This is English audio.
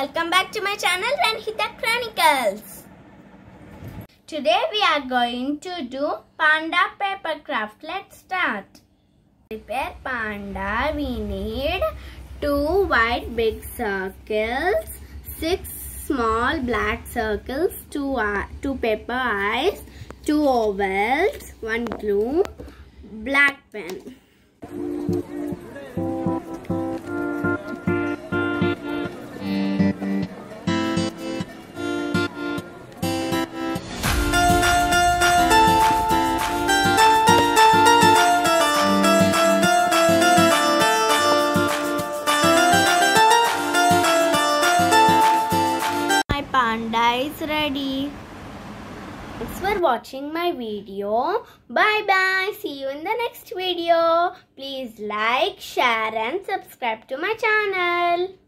Welcome back to my channel Ranhita Chronicles. Today we are going to do panda paper craft. Let's start. To prepare panda, we need 2 white big circles, 6 small black circles, 2 paper eyes, 2 ovals, 1 glue, black pen. Panda is ready. Thanks for watching my video. Bye bye. See you in the next video. Please like, share and subscribe to my channel.